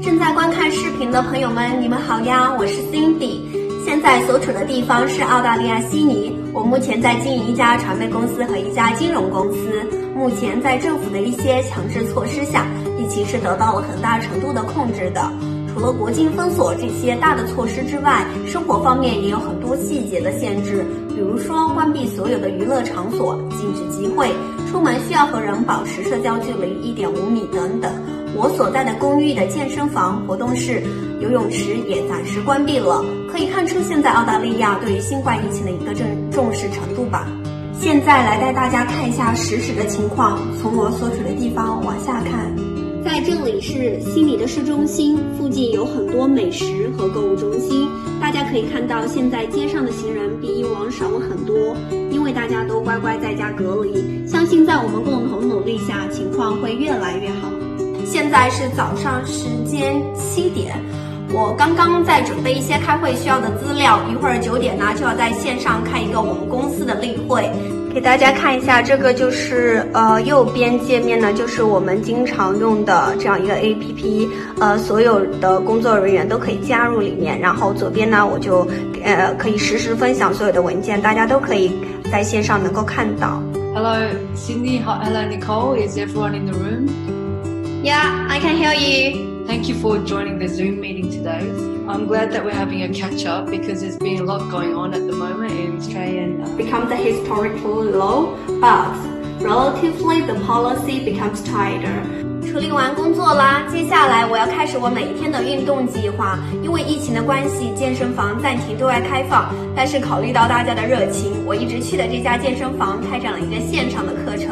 正在观看视频的朋友们，你们好呀，我是 Cindy。现在所处的地方是澳大利亚悉尼，我目前在经营一家传媒公司和一家金融公司。目前在政府的一些强制措施下，疫情是得到了很大程度的控制的。除了国境封锁这些大的措施之外，生活方面也有很多细节的限制，比如说关闭所有的娱乐场所，禁止集会，出门需要和人保持社交距离1.5米等等。我所在的公寓的健身房、活动室、游泳池也暂时关闭了，可以看出现在澳大利亚对于新冠疫情的一个重视程度吧。现在来带大家看一下实时的情况，从我所处的地方往下看。在这里是悉尼的市中心，附近有很多美食和购物中心。大家可以看到，现在街上的行人比以往少了很多，因为大家都乖乖在家隔离。相信在我们共同努力下，情况会越来越好。现在是早上时间7点，我刚刚在准备一些开会需要的资料，一会儿9点呢就要在线上开一个我们公司的例会。给大家看一下，这个就是右边界面呢，就是我们经常用的这样一个 APP，所有的工作人员都可以加入里面。然后左边呢，我就可以实时分享所有的文件，大家都可以在线上能够看到。 Hello, Cindy. Hello, Nicole. Is everyone in the room? Yeah, I can hear you. Thank you for joining the Zoom meeting today. I'm glad that we're having a catch-up because there's been a lot going on at the moment in Australia. Becomes a historical low, but relatively the policy becomes tighter. 处理完工作啦，接下来我要开始我每一天的运动计划。因为疫情的关系，健身房暂停对外开放，但是考虑到大家的热情，我一直去的这家健身房开展了一个线上的课程。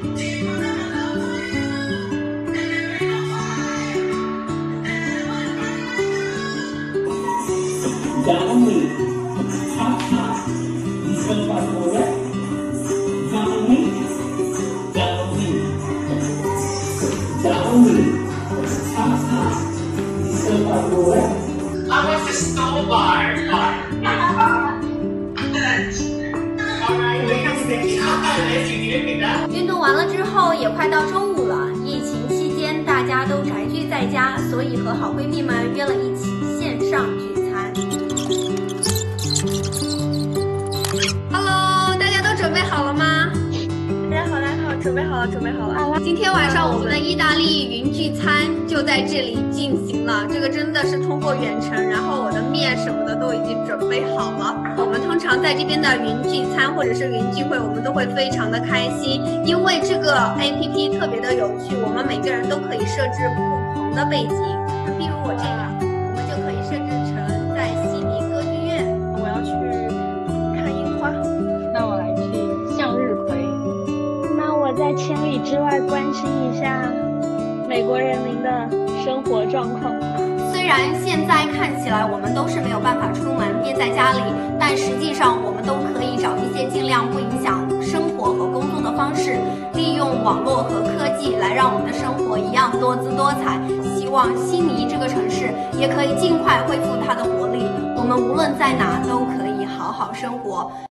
Downward, top, top, descend by correct, downward, top, top, descend by correct. I want to stall bar. Alright, 运动完了之后，也快到中午了。疫情期间，大家都宅居在家，所以和好闺蜜们约了一起线上聚餐。Hello， 大家都准备好了吗？大家好，大家好，准备好了，准备好了。今天晚上我们的意大利云聚餐就在这里进行了，这个真的是通过远程，然后我的面什么的都已经准备好了。我们通常在这边的云聚餐或者是云聚会，我们都会非常的开心，因为这个 APP 特别的有趣，我们每个人都可以设置不同的背景，例如我这个，我们就可以设置成在悉尼歌剧院，我要去看樱花， 那我来去向日葵， 那我在千里之外关心一下美国人民的生活状况。 虽然现在看起来我们都是没有办法出门，憋在家里，但实际上我们都可以找一些尽量不影响生活和工作的方式，利用网络和科技来让我们的生活一样多姿多彩。希望悉尼这个城市也可以尽快恢复它的活力，我们无论在哪都可以好好生活。